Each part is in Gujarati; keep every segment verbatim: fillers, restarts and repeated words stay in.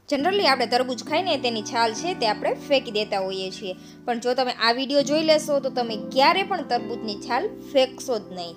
जनरली આપણે તરબૂચ ખાઈને તેની છાલ છે તે આપણે ફેંકી દેતા હોઈએ છીએ, પણ જો તમે આ વિડીયો જોઈ લેશો તો તમે ક્યારે પણ તરબૂચની છાલ ફેંકશો જ નહીં.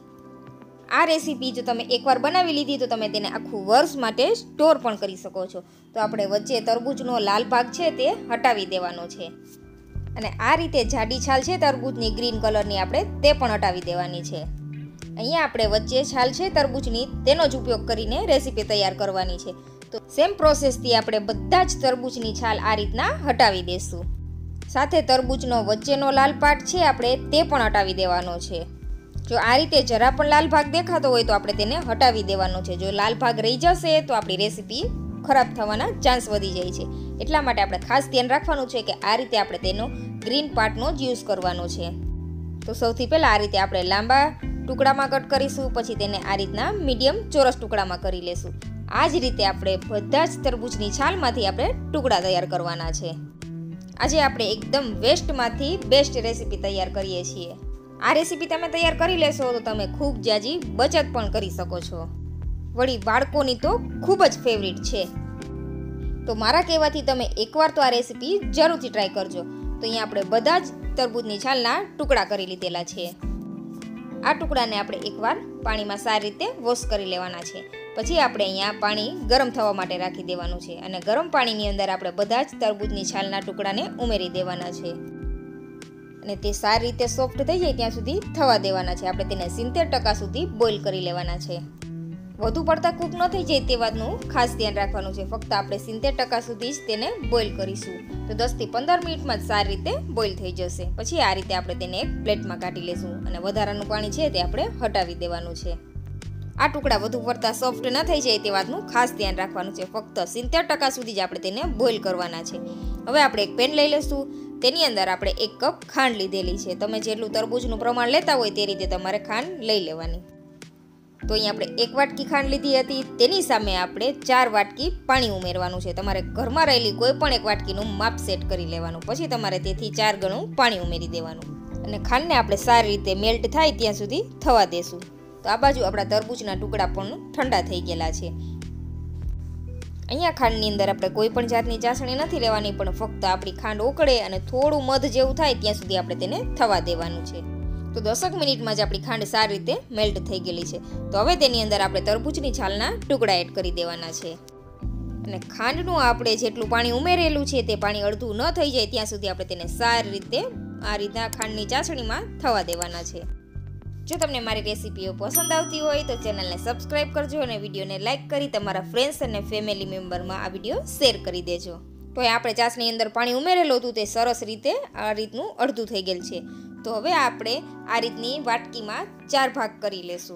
આ રેસીપી જો તમે એકવાર બનાવી લીધી તો તમે તેને આખું વર્ષ માટે સ્ટોર પણ કરી શકો છો. તો આપણે વચ્ચે તરબૂચનો લાલ ભાગ છે તે હટાવી દેવાનો છે, અને આ રીતે જાડી છાલ છે તરબૂચની ગ્રીન કલરની આપણે તે પણ હટાવી દેવાની છે. અહીંયા આપણે વચ્ચે છાલ છે તરબૂચની તેનો જ ઉપયોગ કરીને રેસીપી તૈયાર કરવાની છે. તો સેમ પ્રોસેસથી આપણે બધા જ તરબૂચની છાલ આ રીતના હટાવી દેશું. સાથે તરબૂચનો વચ્ચેનો લાલ પાર્ટ છે આપણે તે પણ હટાવી દેવાનો છે. જો આ રીતે જરા પણ લાલ ભાગ દેખાતો હોય તો આપણે તેને હટાવી દેવાનો છે. જો લાલ ભાગ રહી જશે તો આપણી રેસીપી ખરાબ થવાના ચાન્સ વધી જાય છે. એટલા માટે આપણે ખાસ ધ્યાન રાખવાનું છે કે આ રીતે આપણે તેનો ગ્રીન પાર્ટનો જ યુઝ કરવાનો છે. તો સૌથી પહેલાં આ રીતે આપણે લાંબા ટુકડામાં કટ કરીશું, પછી તેને આ રીતના મીડિયમ ચોરસ ટુકડામાં કરી લેશું. આ જ રીતે આપણે બધા જ તરબૂચની છાલમાંથી આપણે ટુકડા તૈયાર કરવાના છે. આજે આપણે એકદમ વેસ્ટમાંથી બેસ્ટ રેસીપી તૈયાર કરીએ છીએ. આ રેસીપી તમે તૈયાર કરી લેશો તો તમે ખૂબ જાજી બચત પણ કરી શકો છો. વળી બાળકોની તો ખૂબ જ ફેવરિટ છે. તો મારા કહેવાથી તમે એકવાર તો આ રેસીપી જરૂરથી ટ્રાય કરજો. તો અહીંયા આપણે બધા જ તરબૂચની છાલના ટુકડા કરી લીધેલા છે. આ ટુકડાને આપણે એકવાર પાણીમાં સારી રીતે વોશ કરી લેવાના છે. પછી આપણે અહીંયા પાણી ગરમ થવા માટે રાખી દેવાનું છે, અને ગરમ પાણીની અંદર આપણે બધા જ તરબૂચની છાલના ટુકડાને ઉમેરી દેવાના છે, અને તે સારી રીતે સોફ્ટ થઈ જાય ત્યાં સુધી થવા દેવાના છે. આપણે તેને સિત્તેર ટકા સુધી બોઇલ કરી લેવાના છે. વધુ પડતા કૂક ન થઈ જાય તે વાતનું ખાસ ધ્યાન રાખવાનું છે. ફક્ત આપણે સિત્તેર ટકા સુધી જ તેને બોઇલ કરીશું. તો દસથી પંદર મિનિટમાં જ સારી રીતે બોઇલ થઈ જશે. પછી આ રીતે આપણે તેને એક પ્લેટમાં કાઢી લઈશું, અને વધારાનું પાણી છે તે આપણે હટાવી દેવાનું છે. આ ટુકડા વધુ પડતા સોફ્ટ ન થઈ જાય તે વાતનું ખાસ ધ્યાન રાખવાનું છે. ફક્ત સિત્તેર ટકા સુધી જ આપણે તેને બોઇલ કરવાના છે. હવે આપણે એક પેન લઈ લઈશું. તેની અંદર આપણે એક કપ ખાંડ લીધેલી છે. તમે જેટલું તરબૂચનું પ્રમાણ લેતા હોય તે રીતે તમારે ખાંડ લઈ લેવાની. તો અહીં આપણે એક વાટકી ખાંડ લીધી હતી, તેની સામે આપણે ચાર વાટકી પાણી ઉમેરવાનું છે. તમારે ઘરમાં રહેલી કોઈ પણ એક વાટકીનું માપ સેટ કરી લેવાનું. પછી તમારે તેથી ચાર ગણું પાણી ઉમેરી દેવાનું, અને ખાંડને આપણે સારી રીતે મેલ્ટ થાય ત્યાં સુધી થવા દેશું. તો આ બાજુ આપણા તરબૂચના ટુકડા પણ ઠંડા થઈ ગયેલા છે. અહીંયા ખાંડની અંદર આપણે કોઈ પણ જાતની ચાસણી નથી લેવાની, પણ ફક્ત આપણી ખાંડ ઓકળે અને થોડું મધ જેવું થાય ત્યાં સુધી આપણે તેને થવા દેવાનું છે. તો દસક મિનિટમાં જ આપણી ખાંડ સારી રીતે મેલ્ટ થઈ ગયેલી છે. તો હવે તેની અંદર આપણે તરબૂચની છાલના ટુકડા એડ કરી દેવાના છે, અને ખાંડનું આપણે જેટલું પાણી ઉમેરેલું છે તે પાણી અડધું ન થઈ જાય ત્યાં સુધી આપણે તેને સારી રીતે આ રીતના ખાંડની ચાસણીમાં થવા દેવાના છે. જો તમને મારી રેસીપીઓ પસંદ આવતી હોય તો ચેનલને સબસ્ક્રાઈબ કરજો, અને વિડીયોને લાઇક કરી તમારા ફ્રેન્ડ્સ અને ફેમિલી મેમ્બરમાં આ વિડીયો શેર કરી દેજો. તો એ આપણે ચાસણી અંદર પાણી ઉમેરેલું હતું તે સરસ રીતે આ રીતનું અડધું થઈ ગયેલ છે. તો હવે આપણે આ રીતની વાટકીમાં ચાર ભાગ કરી લેશું,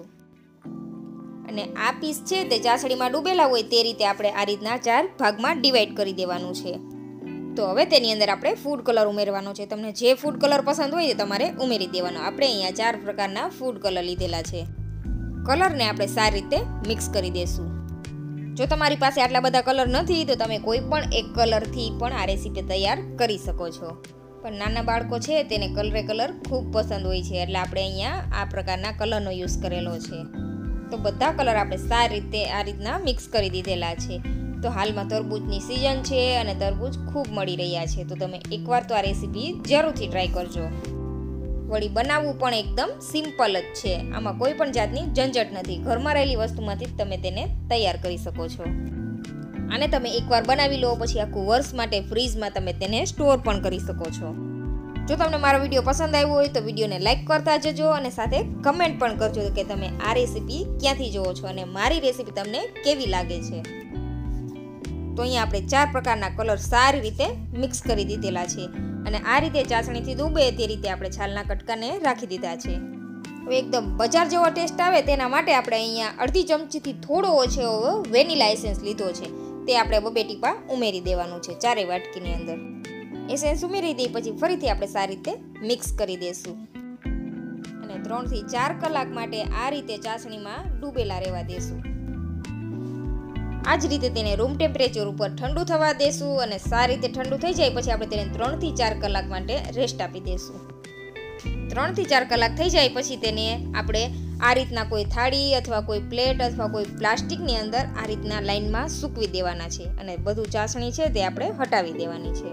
અને આ પીસ છે તે ચાસણીમાં ડૂબેલા હોય તે રીતે આપણે આ રીતના ચાર ભાગમાં ડિવાઈડ કરી દેવાનું છે. તો હવે તેની અંદર આપણે ફૂડ કલર ઉમેરવાનો છે. તમને જે ફૂડ કલર પસંદ હોય તે તમારે ઉમેરી દેવાનો. આપણે અહીંયા ચાર પ્રકારના ફૂડ કલર લીધેલા છે. કલરને આપણે સારી રીતે મિક્સ કરી દઈશું. જો તમારી પાસે આટલા બધા કલર નથી તો તમે કોઈ પણ એક કલરથી પણ આ રેસીપી તૈયાર કરી શકો છો. પણ નાના બાળકો છે તેને કલરે કલર ખૂબ પસંદ હોય છે, એટલે આપણે અહીંયા આ પ્રકારના કલરનો યુઝ કરેલો છે. તો બધા કલર આપણે સારી રીતે આ રીતના મિક્સ કરી દીધેલા છે. તો હાલમાં તરબૂચની સિઝન છે અને તરબૂચ ખૂબ મળી રહ્યા છે. તો તમે એકવાર તો આ રેસીપી જરૂરથી ટ્રાય કરજો. વળી બનાવવું પણ એકદમ સિમ્પલ જ છે. આમાં કોઈ પણ જાતની ઝંઝટ નથી. ઘરમાં રહેલી વસ્તુમાંથી જ તમે તેને તૈયાર કરી શકો છો. આને તમે એકવાર બનાવી લો પછી આખું વર્ષ માટે ફ્રીજમાં તમે તેને સ્ટોર પણ કરી શકો છો. જો તમને મારો વિડીયો પસંદ આવ્યો હોય તો વિડીયોને લાઇક કરતા જજો, અને સાથે કમેન્ટ પણ કરજો કે તમે આ રેસીપી ક્યાંથી જુઓ છો અને મારી રેસીપી તમને કેવી લાગે છે. તો અહીંયા આપણે ચાર પ્રકારના કલર સારી રીતે મિક્સ કરી દીધેલા છે, અને આ રીતે ચાસણીથી ડૂબે તે રીતે આપણે છાલના કટકાને રાખી દીધા છે. હવે એકદમ બજાર જેવો ટેસ્ટ આવે તેના માટે આપણે અહીંયા અડધી ચમચીથી થોડો ઓછો વેનીલા એસેન્સ લીધો છે. તે આપણે બબે ટીપા ઉમેરી દેવાનું છે ચારેય વાટકીની અંદર. એસેન્સ ઉમેરી દઈ પછી ફરીથી આપણે સારી રીતે મિક્સ કરી દઈશું, અને ત્રણથી ચાર કલાક માટે આ રીતે ચાસણીમાં ડૂબેલા રહેવા દેશું. આ જ રીતે તેને રૂમ ટેમ્પરેચર ઉપર ઠંડુ થવા દેશું, અને સારી રીતે ઠંડુ થઈ જાય પછી આપણે તેને ત્રણથી ચાર કલાક માટે રેસ્ટ આપી દઈશું. ત્રણથી ચાર કલાક થઈ જાય પછી તેને આપણે આ રીતના કોઈ થાળી અથવા કોઈ પ્લેટ અથવા કોઈ પ્લાસ્ટિકની અંદર આ રીતના લાઈનમાં સૂકવી દેવાના છે અને બધું ચાસણી છે તે આપણે હટાવી દેવાની છે.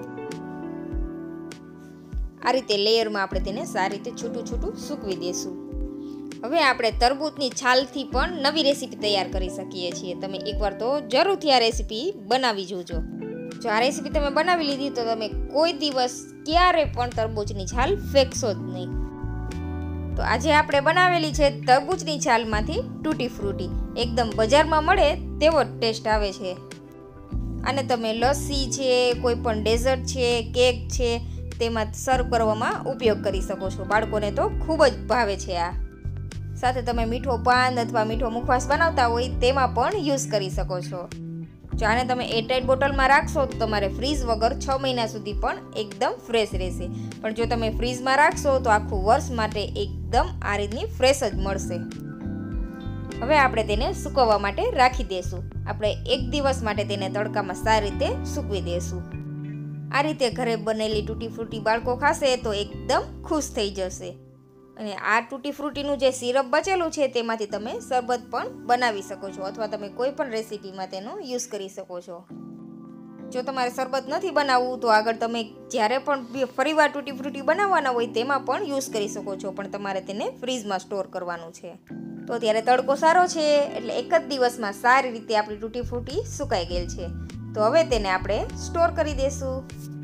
આ રીતે લેયરમાં આપણે તેને સારી રીતે છૂટું છૂટું સૂકવી દેશું. હવે આપણે તરબૂચની છાલથી પણ નવી રેસીપી તૈયાર કરી શકીએ છીએ. તમે એકવાર તો જરૂરથી આ રેસીપી બનાવી જોજો. જો આ રેસીપી તમે બનાવી લીધી તો તમે કોઈ દિવસ ક્યારે પણ તરબૂચની છાલ ફેંકશો જ નહીં. તો આજે આપણે બનાવેલી છે તરબૂચની છાલમાંથી તૂટી ફ્રૂટી. એકદમ બજારમાં મળે તેવો જ ટેસ્ટ આવે છે. અને તમે લસ્સી છે, કોઈ પણ ડેઝર્ટ છે, કેક છે તેમાં સર્વ કરવામાં ઉપયોગ કરી શકો છો. બાળકોને તો ખૂબ જ ભાવે છે આ. સાથે તમે મીઠો પાન અથવા મીઠો મુખવાસ બનાવતા હોય તેમાં પણ યુઝ કરી શકો છો. જો આને તમે એરટાઇટ બોટલમાં રાખશો તો તમારે ફ્રીઝ વગર છ મહિના સુધી પણ એકદમ ફ્રેશ રહેશે. પણ જો તમે ફ્રીઝમાં રાખશો તો આખું વર્ષ માટે એકદમ આ રીતની ફ્રેશ જ મળશે. હવે આપણે તેને સૂકવવા માટે રાખી દઈશું. આપણે એક દિવસ માટે તેને તડકામાં સારી રીતે સૂકવી દઈશું. આ રીતે ઘરે બનેલી તૂટી ફ્રૂટી બાળકો ખાશે તો એકદમ ખુશ થઈ જશે. અને આ તૂટી ફ્રૂટીનું જે સિરપ બચેલું છે તેમાંથી તમે શરબત પણ બનાવી શકો છો અથવા તમે કોઈ પણ રેસીપીમાં તેનો યુઝ કરી શકો છો. જો તમારે શરબત નથી બનાવવું તો આગળ તમે જ્યારે પણ ફરીવાર તૂટી ફ્રૂટી બનાવવાના હોય તેમાં પણ યુઝ કરી શકો છો. પણ તમારે તેને ફ્રીઝમાં સ્ટોર કરવાનું છે. તો ત્યારે તડકો સારો છે એટલે એક જ દિવસમાં સારી રીતે આપણી તૂટી ફ્રૂટી સુકાઈ ગયેલ છે. તો હવે તેને આપણે સ્ટોર કરી દઈશું.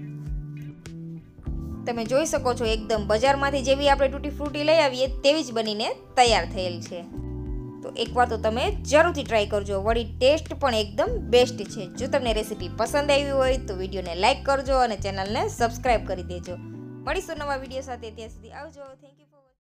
તમે જોઈ શકો છો એકદમ બજારમાંથી જેવી આપણે તૂટી ફ્રૂટી લઈ આવીએ તેવી જ બનીને તૈયાર થયેલ છે. તો એકવાર તો તમે જરૂરથી ટ્રાય કરજો. વળી ટેસ્ટ પણ એકદમ બેસ્ટ છે. જો તમને રેસીપી પસંદ આવી હોય તો વિડીયોને લાઇક કરજો અને ચેનલને સબસ્ક્રાઈબ કરી દેજો. મળીશું નવા વિડીયો સાથે. ત્યાં સુધી આવજો. Thank you.